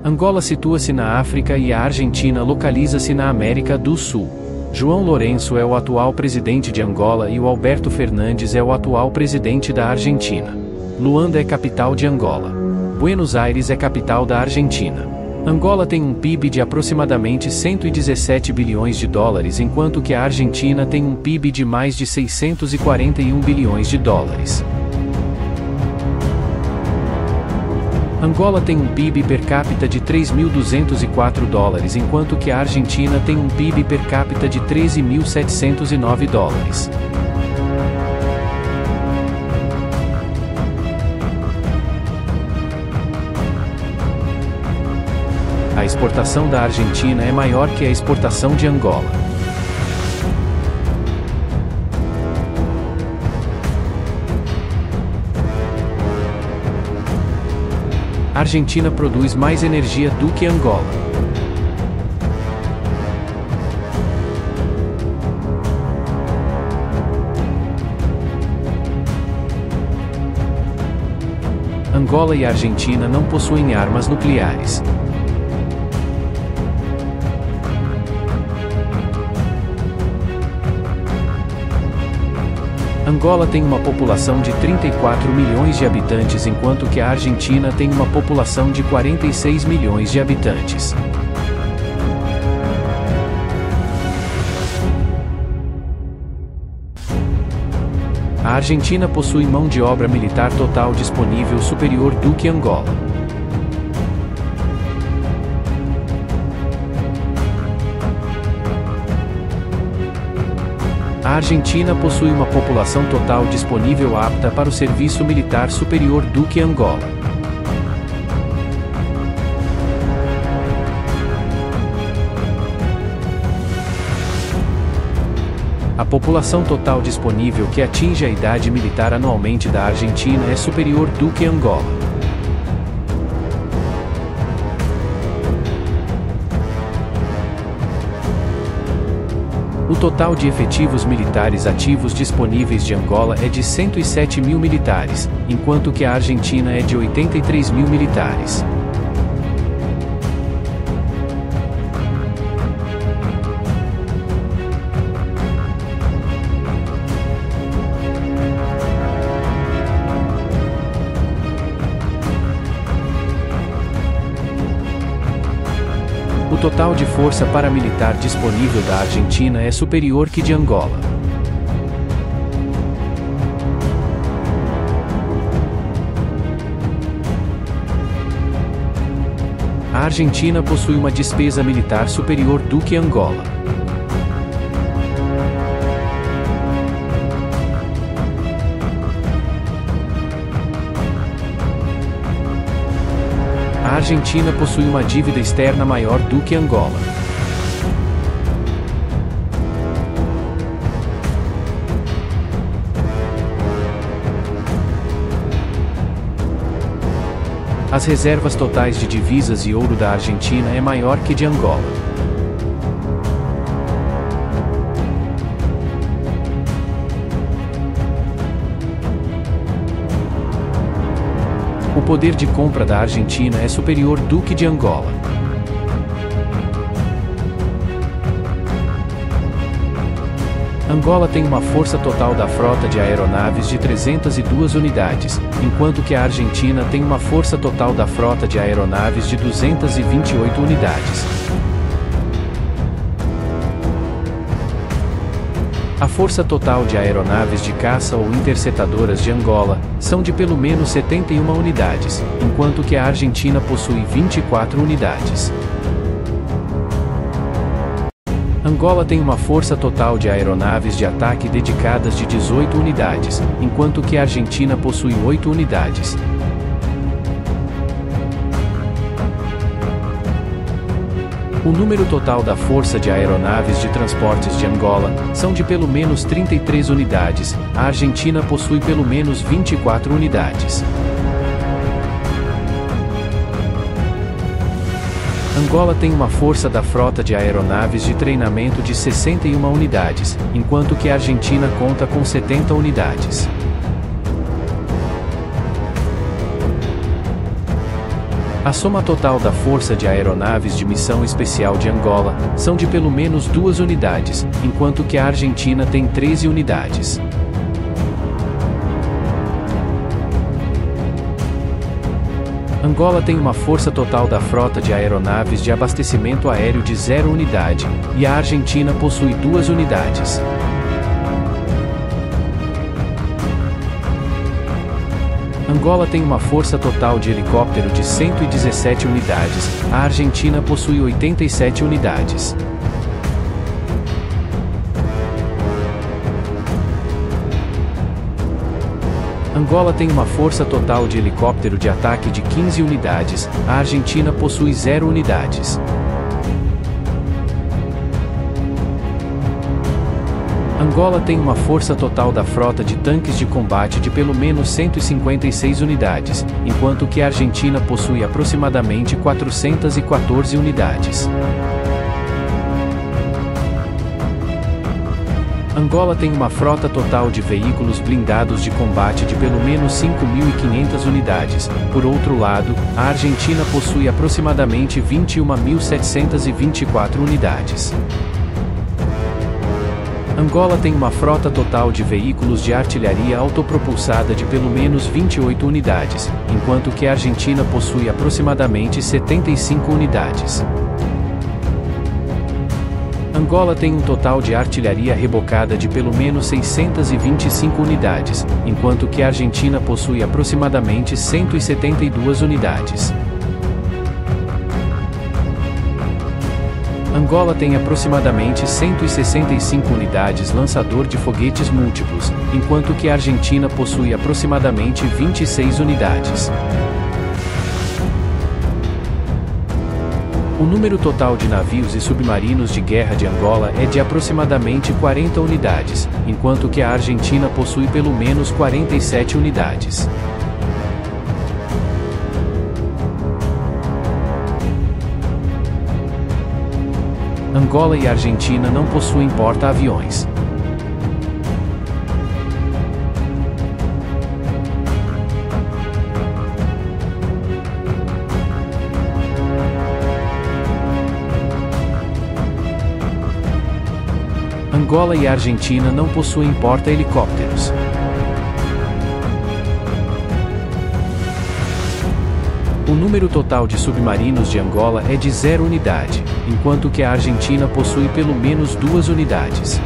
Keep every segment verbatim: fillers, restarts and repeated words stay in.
Angola situa-se na África e a Argentina localiza-se na América do Sul. João Lourenço é o atual presidente de Angola e o Alberto Fernandes é o atual presidente da Argentina. Luanda é capital de Angola. Buenos Aires é capital da Argentina. Angola tem um P I B de aproximadamente cento e dezessete bilhões de dólares, enquanto que a Argentina tem um P I B de mais de seiscentos e quarenta e um bilhões de dólares. Angola tem um P I B per capita de três mil duzentos e quatro dólares, enquanto que a Argentina tem um P I B per capita de treze mil setecentos e nove dólares. A exportação da Argentina é maior que a exportação de Angola. A Argentina produz mais energia do que Angola. Angola e a Argentina não possuem armas nucleares. Angola tem uma população de trinta e quatro milhões de habitantes, enquanto que a Argentina tem uma população de quarenta e seis milhões de habitantes. A Argentina possui mão de obra militar total disponível superior do que Angola. A Argentina possui uma população total disponível apta para o serviço militar superior do que Angola. A população total disponível que atinge a idade militar anualmente da Argentina é superior do que Angola. O total de efetivos militares ativos disponíveis de Angola é de cento e sete mil militares, enquanto que a Argentina é de oitenta e três mil militares. O total de força paramilitar disponível da Argentina é superior que de Angola. A Argentina possui uma despesa militar superior do que Angola. A Argentina possui uma dívida externa maior do que Angola. As reservas totais de divisas e ouro da Argentina é maior que de Angola. O poder de compra da Argentina é superior do que de Angola. Angola tem uma força total da frota de aeronaves de trezentas e duas unidades, enquanto que a Argentina tem uma força total da frota de aeronaves de duzentas e vinte e oito unidades. A força total de aeronaves de caça ou interceptadoras de Angola são de pelo menos setenta e uma unidades, enquanto que a Argentina possui vinte e quatro unidades. Angola tem uma força total de aeronaves de ataque dedicadas de dezoito unidades, enquanto que a Argentina possui oito unidades. O número total da força de aeronaves de transportes de Angola são de pelo menos trinta e três unidades, a Argentina possui pelo menos vinte e quatro unidades. Angola tem uma força da frota de aeronaves de treinamento de sessenta e uma unidades, enquanto que a Argentina conta com setenta unidades. A soma total da Força de Aeronaves de Missão Especial de Angola são de pelo menos duas unidades, enquanto que a Argentina tem treze unidades. Angola tem uma força total da frota de aeronaves de abastecimento aéreo de zero unidade, e a Argentina possui duas unidades. Angola tem uma força total de helicóptero de cento e dezessete unidades, a Argentina possui oitenta e sete unidades. Angola tem uma força total de helicóptero de ataque de quinze unidades, a Argentina possui zero unidades. Angola tem uma força total da frota de tanques de combate de pelo menos cento e cinquenta e seis unidades, enquanto que a Argentina possui aproximadamente quatrocentas e quatorze unidades. Angola tem uma frota total de veículos blindados de combate de pelo menos cinco mil e quinhentas unidades. Por outro lado, a Argentina possui aproximadamente vinte e uma mil setecentas e vinte e quatro unidades. Angola tem uma frota total de veículos de artilharia autopropulsada de pelo menos vinte e oito unidades, enquanto que a Argentina possui aproximadamente setenta e cinco unidades. Angola tem um total de artilharia rebocada de pelo menos seiscentas e vinte e cinco unidades, enquanto que a Argentina possui aproximadamente cento e setenta e duas unidades. Angola tem aproximadamente cento e sessenta e cinco unidades lançador de foguetes múltiplos, enquanto que a Argentina possui aproximadamente vinte e seis unidades. O número total de navios e submarinos de guerra de Angola é de aproximadamente quarenta unidades, enquanto que a Argentina possui pelo menos quarenta e sete unidades. Angola e Argentina não possuem porta-aviões. Angola e Argentina não possuem porta-helicópteros. O número total de submarinos de Angola é de zero unidade, enquanto que a Argentina possui pelo menos duas unidades.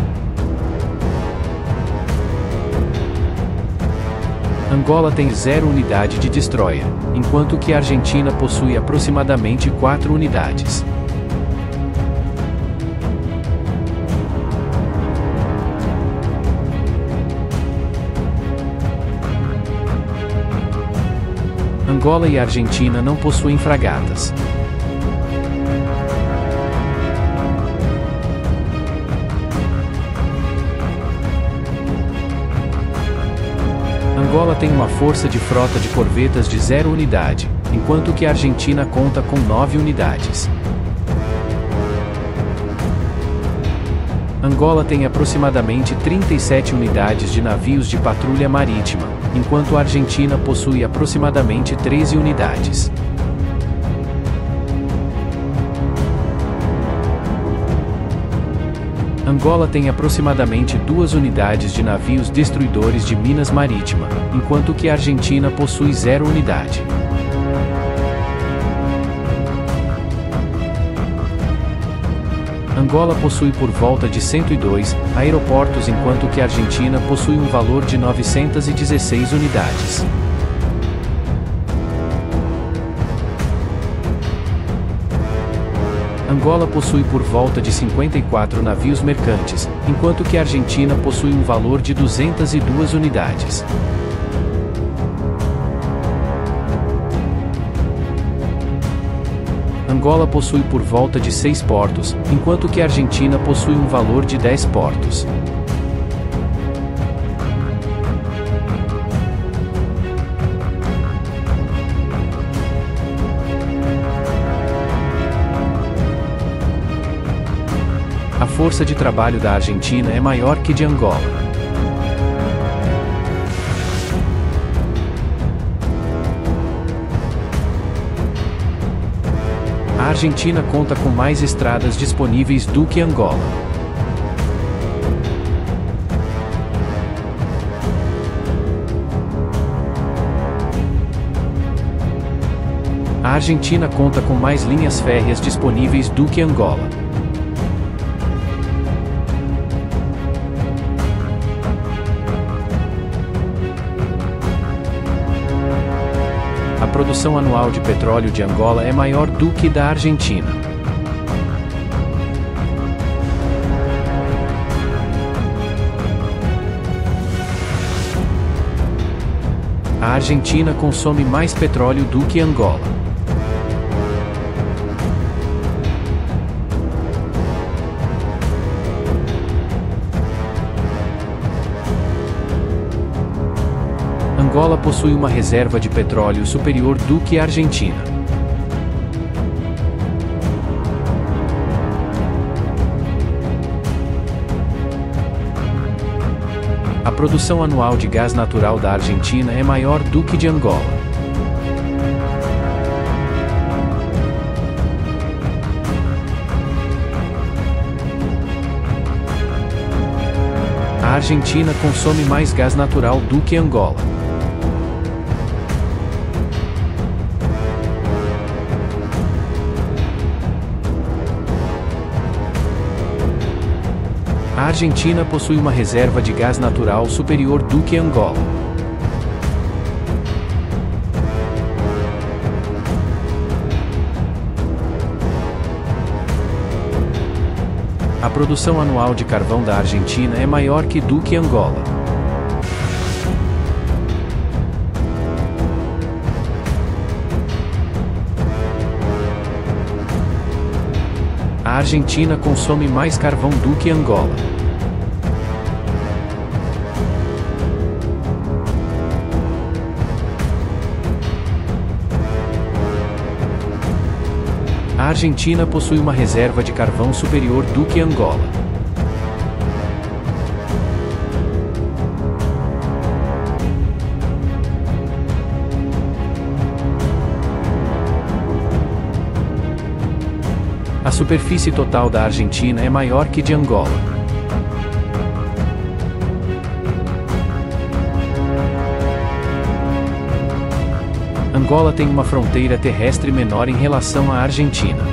Angola tem zero unidade de destroyer, enquanto que a Argentina possui aproximadamente quatro unidades. Angola e Argentina não possuem fragatas. Angola tem uma força de frota de corvetas de zero unidade, enquanto que a Argentina conta com nove unidades. Angola tem aproximadamente trinta e sete unidades de navios de patrulha marítima, enquanto a Argentina possui aproximadamente treze unidades. Angola tem aproximadamente duas unidades de navios destruidores de minas marítima, enquanto que a Argentina possui zero unidade. Angola possui por volta de cento e dois aeroportos, enquanto que a Argentina possui um valor de novecentas e dezesseis unidades. Angola possui por volta de cinquenta e quatro navios mercantes, enquanto que a Argentina possui um valor de duzentas e duas unidades. Angola possui por volta de seis portos, enquanto que a Argentina possui um valor de dez portos. A força de trabalho da Argentina é maior que de Angola. Argentina conta com mais estradas disponíveis do que Angola. A Argentina conta com mais linhas férreas disponíveis do que Angola. A produção anual de petróleo de Angola é maior do que da Argentina. A Argentina consome mais petróleo do que Angola. Angola possui uma reserva de petróleo superior do que a Argentina. A produção anual de gás natural da Argentina é maior do que de Angola. A Argentina consome mais gás natural do que Angola. A Argentina possui uma reserva de gás natural superior do que Angola. A produção anual de carvão da Argentina é maior que do que Angola. A Argentina consome mais carvão do que Angola. A Argentina possui uma reserva de carvão superior do que Angola. A superfície total da Argentina é maior que de Angola. Angola tem uma fronteira terrestre menor em relação à Argentina.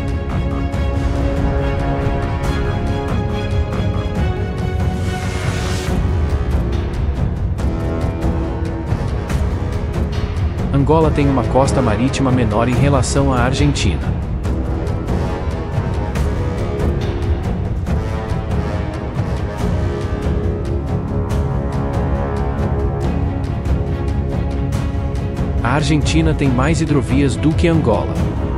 Angola tem uma costa marítima menor em relação à Argentina. A Argentina tem mais hidrovias do que Angola.